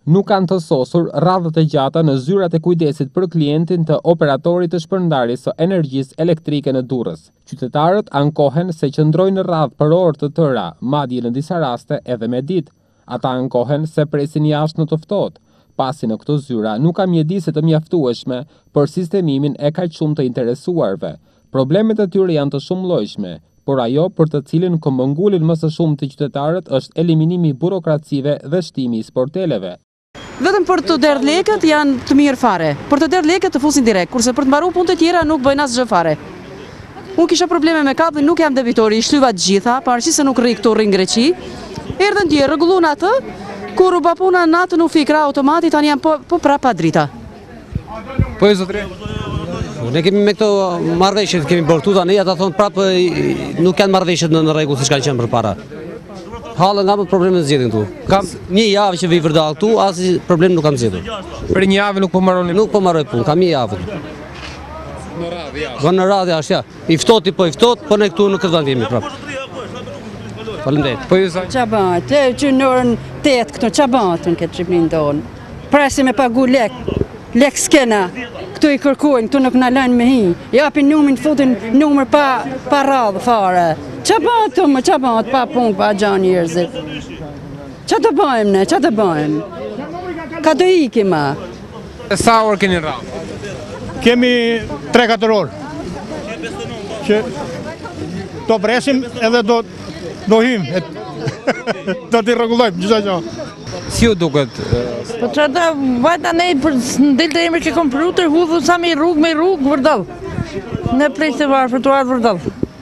Nuk kanë të sosur radhët e gjata në zyrat e kujdesit për klientin të operatorit të shpërndarjes së energjisë elektrike në Durrës. Qytetarët ankohen se qëndrojnë në radhë për orë të tëra, madje në disa raste edhe me ditë. Ata ankohen se presin jashtë në të ftohtë, pasi në këto zyra nuk ka mjedise të mjaftueshme për sistemimin e kaq shumë të interesuarve. Problemet e tyre janë të shumëllojshme, por ajo për të cilin këmbëngulin më së shumë të qytetarët është eliminimi i burokracive dhe shtimi i sporteleve. Vetëm për të derë lekët janë të mirë fare. Për të derë lekët të fusin direkt, kurse për të mbaruar punët e tjera nuk bëjnë asgjë fare. Unë kisha probleme me kap dhe nuk jam debitori, i shtyva të gjitha, pavarësisht se nuk rri këtu, rri në Greqi. Erdhën tjerë, rregullon atë, kur u bë puna natën u fikra automati, tani janë po prapa drita. Po zotëri. Ne kemi me këto marrëveshjet kemi bërtu tani, ata thonë prapë nuk janë marrëveshjet në rregull siç kanë qenë përpara. Hallë nga më probleme zgjedhin këtu. Kam një javë që vi vërdall këtu, asnjë problem nuk kam zgjedhur. Për një javë nuk po mbaroni? Nuk po mbaroj punë, kam një javë. Në radhë jashtë. Po në radhë jashtë, ja. I ftohti po i ftoht, po ne këtu në këtë vend jemi prapë. Faleminderit. Po ju sa? Ç'a bëhet? Që në orën 8 këtu ç'a bëhet në këtë Shqipërinë tonë? Presim me pagu lek skena. Këtu i kërkojnë, këtu nuk na lënë me hi. Japin numrin, futin numër pa radhë fare. Ç'a bëhet këtu më, ç'a bëhet pa punë, pa gjë njerëzit? Ç'a të bëjmë ne, ç'a të bëjmë? Ka të ikim ma. Sa orë keni radhë? Kemi 3-4 orë. Që do presim edhe do hym. Do t'i rregullojmë gjitha gjë. Si ju duket? Po që da vajta ne për ndel të emri ke kompjuter, hudhu sa me rrugë, vërdall. Ne plejtë të varë, për të varë vërdall.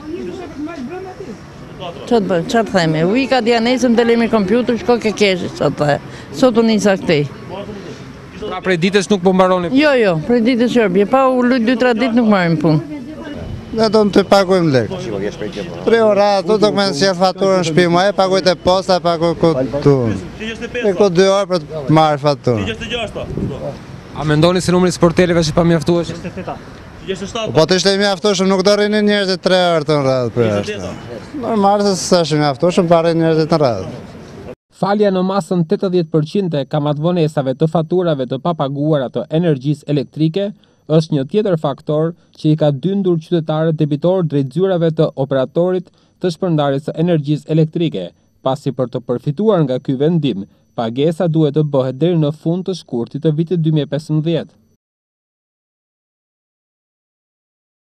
Që të theme, ujka dhja nesëm ndel emri kompjuter, shko ke keshi, që të the. Sot u njësa këtej. Pra prej ditës nuk po mbaroni? Jo, prej ditës shërbje, pa u lujt 2-3 ditë nuk marim punë. Ne do të pagojmë lekë. 3 ora, tu do të sjell faturën në shtëpi, më e pagoj te posta, pagoj këtu. E ko 2 orë për të marrë faturën. A mendoni se numri i sporteleve është i pamjaftueshëm? Po të ishte i mjaftueshëm nuk do rrinin njerëzit 3 orë të radhë për jashtë. Normal se s'është i mjaftueshëm pa rrinë njerëzit në radhë. Falja në masën 80% e kamatvonesave të faturave të papaguara të energjisë elektrike është një tjetër faktor që i ka dyndur qytetarët debitorë drejt zyrave të operatorit të shpërndarjes së energjisë elektrike, pasi për të përfituar nga ky vendim, pagesa duhet të bëhet deri në fund të shkurtit të vitit 2015.